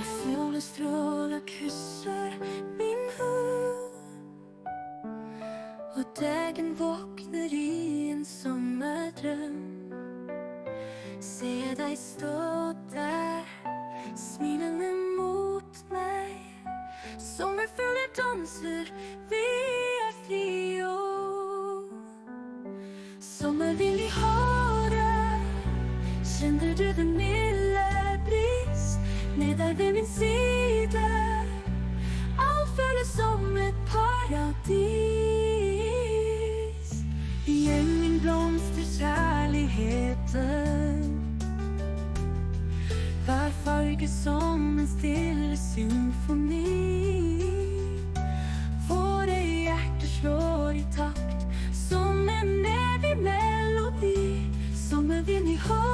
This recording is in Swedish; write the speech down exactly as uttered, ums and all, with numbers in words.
Solens strålar kysser min hud och dagen vaknar i en sommardröm. Se dig stå där, smilande mot mig. Sommarfuglar dansar, vi är fria. Sommar vill vi höra. Känner du den milda bris nedar vid min sida? Allt följer som ett paradis. Ge min blomster kärligheten. Var farger som en stilla symfoni. Våra hjärtan slår i takt som en evig melodi. Sommar vill ni höra.